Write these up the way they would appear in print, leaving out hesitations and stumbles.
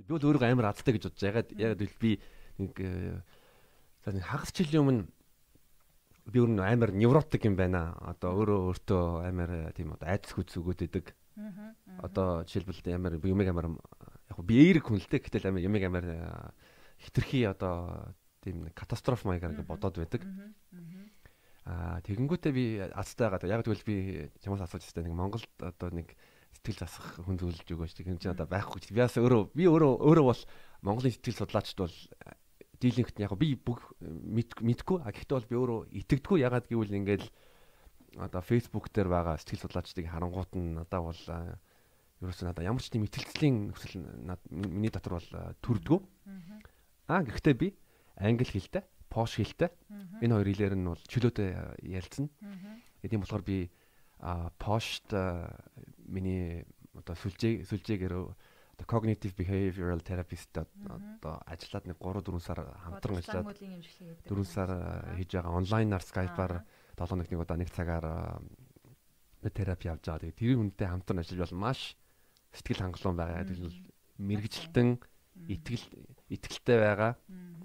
Би бол өөрөө амар азтай гэж бодож байгаа. Яг би нэг хагас жилийн өмнө би өөр амар невротик юм байна. Одоо өөртөө амар тийм одоо айдас хүч өгөөд идэг. Одоо жишээлбэл амар юмэг амар яг би эерэг хүн л дээ. Гэтэл амар юмэг амар хитрхи одоо тийм катастроф маягаар бодоод байдаг. Тэгэнгүүтээ би азтай байгаа. Яг тэгвэл би чамаас асууж байгаа нэг Монголд одоо нэг сэтгэл засах хүн зөвлөж өгөөч. Тэгэхээр чи одоо байхгүй. Би өөрөө бол Монголын сэтгэл судлаачд бол дийлэнхт яг би бүх мэдгүй. Гэхдээ бол би өөрөө итгэдэггүй. Ягаад гэвэл ингээд одоо Facebook дээр байгаа сэтгэл судлаачдыг харангуут нь надад бол ерөөсөө надад ямар ч тийм итгэлцлийн хүсэл миний дотор бол төрдгөө. Гэхдээ би англи хэлтэй, пош хэлтэй. Энэ хоёр хэлээр нь бол чөлөөтэй ярилцсан. Тийм болохоор би пошт миний одоо сүлжээгээр cognitive behavioral therapist одоо ажиллаад нэг 3-4 сар хамтран ажиллаад 4 сар хийж байгаа онлайнаар Skype-аар 7 нэг удаа нэг цагаар терапи авч байгаа. Тэгээд тэр хүнтэй хамтран ажиллаж бол маш сэтгэл хангалуун байгаа. Тэгээд мэрэгжилтэн итгэлтэй байгаа.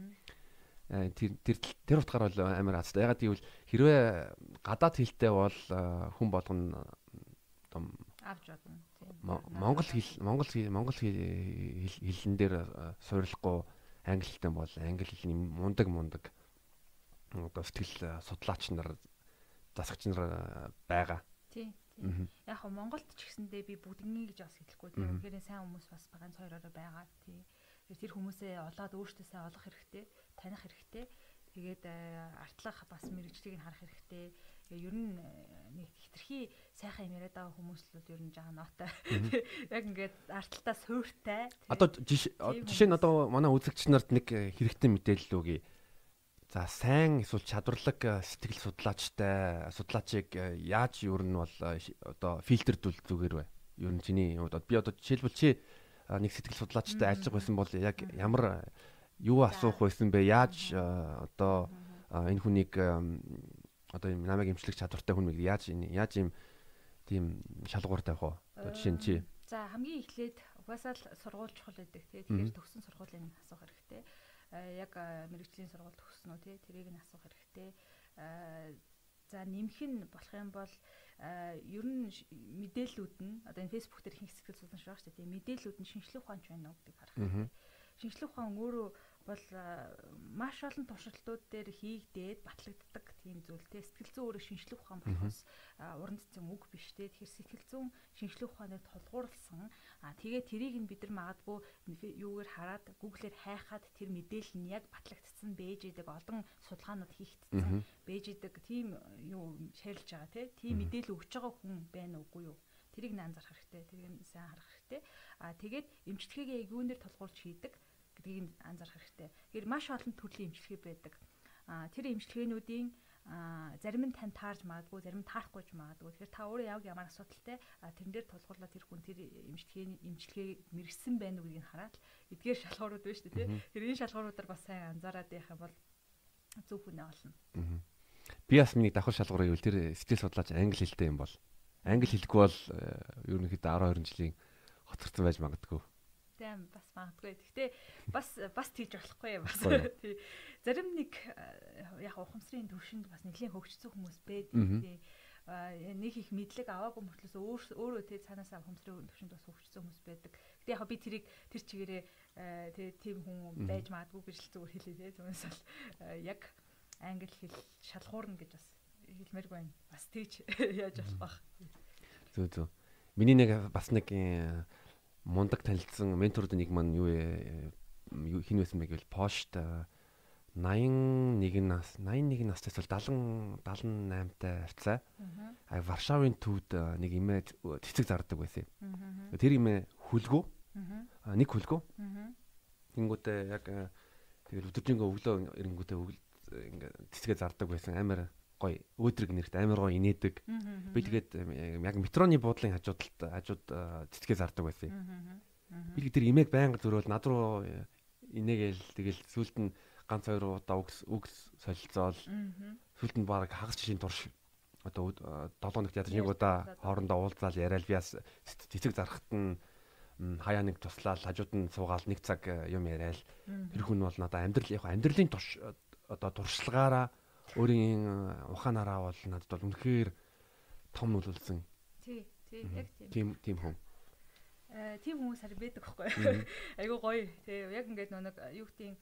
Тэр утгаараа бол амар азтай. Ягаад гэвэл хэрвээ гадаад хэлтэй бол хүн болгоно авч бодно. Монгол хэлэн дээр суйрлахгүй англи хэлтэй бол англи хэлний мундаг одоо сэтгэл судлаач нар засагч нар байгаа. Тийм. Яг нь Монголд ч гэсэндээ би бүгднийг гэж бас хэлэхгүй. Тэгэхээр сайн хүмүүс бас ганц хоёроо байгаа. Тэр хүмүүсээ олоод өөртөөсөө олох хэрэгтэй, таних хэрэгтэй. Тэгээд артлах бас мэрэгжлийг нь харах хэрэгтэй. Ер нь нэг хитрхи сайхан юм яриад байгаа хүмүүс л ер нь жаа нотой. Яг ингээд артлалтаа суйртай. Одоо жишээ нь одоо манай үзэгч нарт нэг хэрэгтэй мэдээлэл өгье. За сайн эсвэл чадварлаг сэтгэл судлаачийг яаж ер нь бол одоо фильтрдүүл зүгээр вэ? Ер нь чиний би одоо жишээлбэл чи нэг сэтгэл судлаачтай ажиллах байсан бол яг ямар юу асуух байсан бэ? Яаж одоо энэ хүнийг одоо юм намайг эмчлэх чадвартай хүн мэг яаж юм тийм шалгуур тавих вэ? Одоо жишээ нь чи. За хамгийн эхлээд угаасаа л сургууль чухал байдаг тий. Тэгэхээр төгссөн сургуулийн асуух хэрэгтэй. Яг мэрэгжлийн сургууль төгссөн үү тий. Тэрийг нь асуух хэрэгтэй. За нэмэх нь болох юм бол ер нь мэдээллүүд нь одоо энэ фэйсбүүк дээр их сэтгэл судлаач байгаа шүү дээ. Мэдээллүүд нь шинжлэх ухаанч байна уу гэдгийг харах хэрэгтэй. Шинжлэх ухаан өөрөө бол маш олон туршилтууд дээр хийгдээд батлагддаг тийм зүйл те. Сэтгэл зүйн өөрөө шинжлэх ухаан болохоос уран цэцэн үг биш те. Тэгэхээр сэтгэл зүйн шинжлэх ухаанаар тулгуурласан тэгээ тэрийг нь бид нар магадгүй юугаар хараад Google-ээр хайхаад тэр мэдээлэл нь яг батлагдсан бэж идэг олон судалгаанууд хийгдсэн бэж идэг тийм юу шаарилж байгаа те. Тийм мэдээлэл өгч байгаа хүн байна уугүй юу? Тэрийг нь анзаарах хэрэгтэй. Тэрийг нь сайн харах хэрэгтэй. Тэгээд эмчилгээгээ юунээр тулгуурч хийдэг гэдгийг анзаарах хэрэгтэй. Тэгэхээр маш олон төрлийн эмчилгээ байдаг. Тэр эмчилгээнүүдийн зарим нь тань таарж магадгүй, зарим нь таарахгүй ч магадгүй. Тэгэхээр та өөрөө яг ямар асуудалтай тэрэн дээр тулгуурлаад тэр хүн тэр эмчилгээг мэрэгсэн байна уу гэдгийг хараад эдгээр шалгуурууд байна шүү дээ. Тэр энэ шалгууруудаар бас сайн анзаараад байх юм бол зөв хүнээ олно. Би бас миний давхар шалгуурыг үл тэр сэтгэл судлаач англи хэлтэй юм бол англи хэлгүй бол ерөнхийдөө 12 жилийн хоцорсон байж магадгүй. Тийм бас магадгүй. Гэхдээ бас тийж болохгүй юм бас. Тий. Зарим нэг яг ухамсарын төвшөнд бас нэлийн хөгжсөн хүмүүс байдаг. Нэг их мэдлэг аваагүй мөртлөөс өөрөө тий цаанаасаа ухамсарын төвшөнд бас хөгжсөн хүмүүс байдаг. Гэтэ яг би тэр чигээрээ тий тийм хүн байж магадгүй гэж л зүгээр хэлээ тий. Түүнээс бол яг англи хэл шалгуурна гэж бас хэлмээргүй байна. Бас тийж яаж болох бах. Зөв. Миний нэг бас нэг мундаг танилцсан менторууд нэг маань юу хин байсан бэ гэвэл пошт 81 настай эсвэл 78-тай авцаа. Варшавын төвд нэг имээ цэцэг зардаг байсан. Тэр имээ хүлгүү. Нэг хүлгүү. Тэнгүүтээ яг тэгэл өдөржингөө өглөө эрэнгүүтээ ингээ цэцгээ зардаг байсан. Амар гоё өөдрөг нэрт амар гоё инээдэг. Би тэгээд яг метроны буудлын хажууд цэцгээ зардаг байсан. Би тэр имээг байнга зөрөөл над руу инээгээл тэгэл сүүлд нь ганц хоёр удаа үгс солилцоол сүүлд нь баг хагас жилийн турш одоо 7 өнөخت ядаж нэг удаа хоорондоо уулзаал яриад би бас цэцэг зарахт нь хаяа нэг туслаад хажууд нь суугаад нэг цаг юм яриад тэр хүн бол надад амьдралын одоо туршлагаараа өөрийн ухаанаараа бол надад бол үнэхээр том нөлөөлсөн. Тий, яг тийм хүн. Тийм хүмүүс харин байдаг байхгүй. Айгуу гоё. Тэгээ яг ингээд нэг юу гэдгийг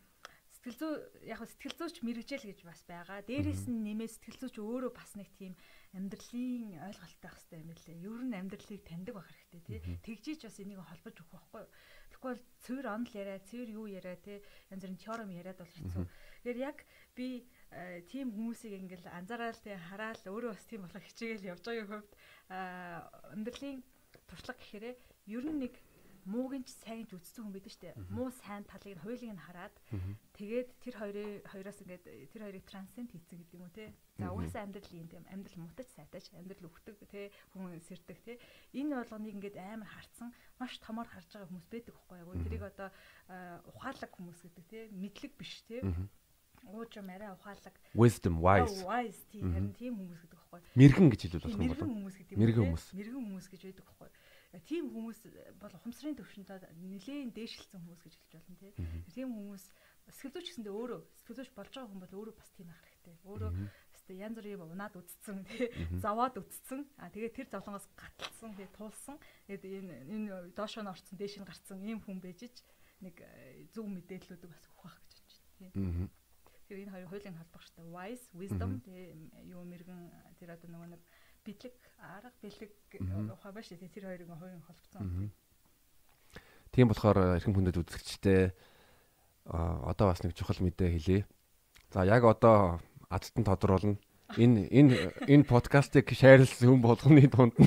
сэтгэл зүйч мэрэгжил гэж бас байгаа. Дээрээс нь нэмээд сэтгэл зүйч өөрөө бас нэг тийм амьдралын ойлголттой байх хэрэгтэй юм лээ. Ер нь амьдралыг таньдаг байх хэрэгтэй тий. Тэгжиж бас энийг холбож өгөх байхгүй. Тэгэхгүй бол цэвэр онл яриа, цэвэр юу яриа тий. Янз бүрийн теорем яриад бол хэцүү. Тэгэхээр яг би тийм хүмүүсийг ингээл анзаараад тий хараад өөрөө бас тийм болох хичээгээл явж байгаагийн хувьд амьдралын туршлага гэхээрээ ер нь нэг мууг нь сайн ч үзсэн хүн байдаг шүү дээ. Муу сайн талыг нь хоёулыг нь хараад тэгээд тэр хоёроос ингээд тэр хоёрыг трансценд хийцэн гэдэг юм уу те. За угаасаа амьдрал юм тийм амьдрал мутаж сайтаж амьдрал өвтөг те хүн сэрдэг те. Энэ болгоныг ингээд амар харцсан маш томор харж байгаа хүмүүс байдаг байхгүй юу. Тэрийг одоо ухаалаг хүмүүс гэдэг те. Мэдлэг биш те. Ууж мараа ухаалаг. Wisdom, wise тийм харин тийм хүмүүс гэдэг байхгүй юу. Мэргэн гэж хэлвэл болох юм болов. Мэргэн хүмүүс гэж байдаг байхгүй юу. Тийм хүмүүс бол ухамсарын төвшөнд нэлээд дээшилсэн хүмүүс гэж хэлж болно тий. Тийм хүмүүс сэтгэл зүйч гэсэндээ өөрөө сэтгэл зүйч болж байгаа хүн бол өөрөө бас тийм ах хэрэгтэй. Өөрөө өстэй янз бүрийн унаад үдцсэн тий. Зовоод үдцсэн. Тэгээд тэр зовлонгоос гаталсан тий туулсан. Тэгээд энэ доошоо нь орцсон дээш нь гарцсан ийм хүн бэжиж нэг зөв мэдээллүүдийг бас өгөх байх гэж байна тий. Тэр энэ хоёр хуулийн холбох хэрэгтэй. Wise, wisdom тий юу мэрэгэн тэр одоо нөгөө нэг бидлэг арга бэлэг ухаа ба шүү. Тэр хоёрын хувийн холбогдсон. Тийм болохоор эрхэм хүндэт үзэгчтэй одоо бас нэг чухал мэдээ хэлье. За яг одоо адтан тодруулна. Энэ подкастыг шеэрлсэн хүн болгоны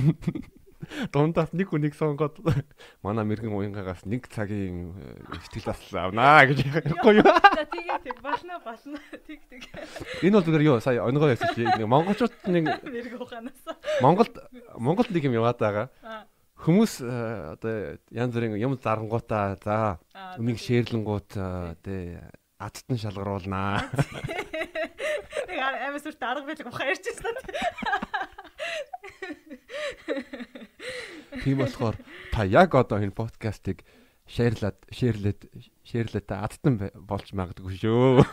дундаас нэг хүнийг сонгоод манай мэрэгэн уянгаагаас нэг цагийн ихтгэл бас авнаа гэж ярихгүй юу? Тэг болно. Тэг. Энэ бол зүгээр юу сая өнгөө яасан чи монголчууд нэг мэрэг ухаанаас Монголд нэг юм яваад байгаа. Хүмүүс одоо янз бүрийн юм зарангуудаа за үнийг шеэрлэнгууд тий адтан шалгаруулнаа. Тэг амаас үрт арга билэг ухаа ярьчихсан. Тийм болохоор та яг одоо энэ подкастыг шеэрлээд адтан болж магадгүй шүү.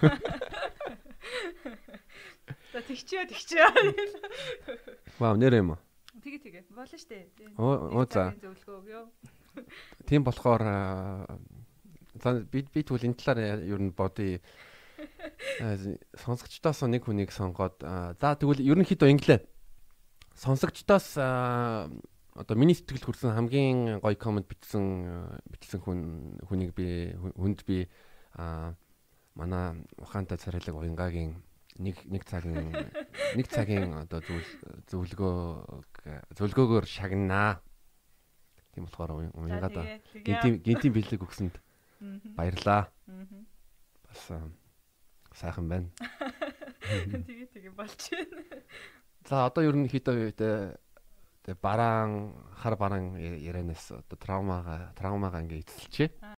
За тэгчээ. Вау нэр юм уу? Тэгээ болно штэ. Оо за. Тийм болохоор би тэгвэл энэ талаар ер нь бодъё. Сонсогчдоос нэг хүнийг сонгоод за тэгвэл ерөнхийдөө инглээ. Сонсогчдоос одоо миний сэтгэл хүрсэн хамгийн гоё комент бичсэн хүнд би манай ухаантай царайлаг уянгагийн нэг цагийн одоо зөвлөгөөгөөр шагнаа. Тийм болохоор уянгаад гинтийн бэлэг өгсөнд баярлаа. Бас сайхан байна. Тэгээ болж байна. За одоо ерөнхийдөө хар бараан ярианаас одоо травмагаа ингээ эцэлчээ.